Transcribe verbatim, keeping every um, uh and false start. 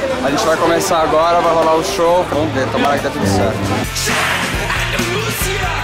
A gente vai começar agora, vai rolar o show. Vamos ver, tomara que dê tudo certo.